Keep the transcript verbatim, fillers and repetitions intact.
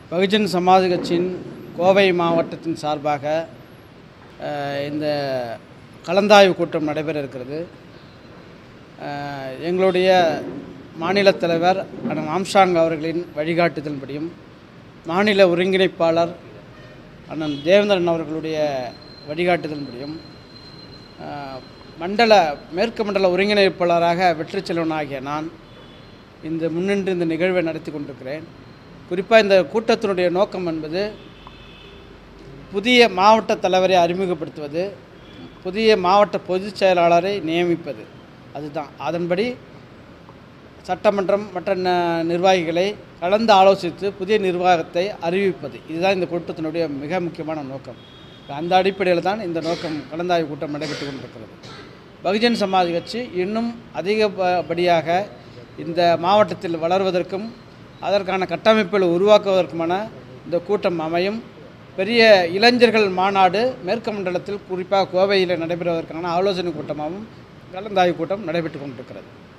பகுஜன் சமாஜ் கட்சியின் கோவை மாவட்டத்தின் சார்பாக இந்த கலந்தாய்வு கூட்டம் நடைபெற இருக்கிறது. எங்களுடைய மாநில தலைவர் அண்ணன் ஆம்ஸ்ட்ராங் அவர்களின் வழிகாட்டுதலின்படியும் மாநில ஒருங்கிணைப்பாளர் அண்ணன் தேவேந்திரன் அவர்களுடைய வழிகாட்டுதலின்படியும் மண்டல மேற்கு மண்டல ஒருங்கிணைப்பாளராக வெற்றி செல்வன் ஆகிய நான் இந்த முன்னின்று இந்த நிகழ்வை நடத்தி கொண்டிருக்கிறேன். குறிப்பாக இந்த கூட்டத்தினுடைய நோக்கம் என்பது புதிய மாவட்ட தலைவரை அறிமுகப்படுத்துவது, புதிய மாவட்ட பொதுச் செயலாளரை நியமிப்பது. அதுதான். அதன்படி சட்டமன்றம் மற்ற நிர்வாகிகளை கலந்து ஆலோசித்து புதிய நிர்வாகத்தை அறிவிப்பது. இதுதான் இந்த கூட்டத்தினுடைய மிக முக்கியமான நோக்கம். அந்த அடிப்படையில் தான் இந்த நோக்கம் கலந்தாய்வு கூட்டம் நடைபெற்று கொண்டிருக்கிறது. பகுஜன் சமாஜ் கட்சி இன்னும் அதிகப்படியாக இந்த மாவட்டத்தில் வளர்வதற்கும் அதற்கான கட்டமைப்புகளை உருவாக்குவதற்குமான இந்த கூட்டம் அமையும். பெரிய இளைஞர்கள் மாநாடு மேற்கு மண்டலத்தில் குறிப்பாக கோவையில் நடைபெறுவதற்கான ஆலோசனை கூட்டமாகவும் கலந்தாய்வு கூட்டம் நடைபெற்று கொண்டிருக்கிறது.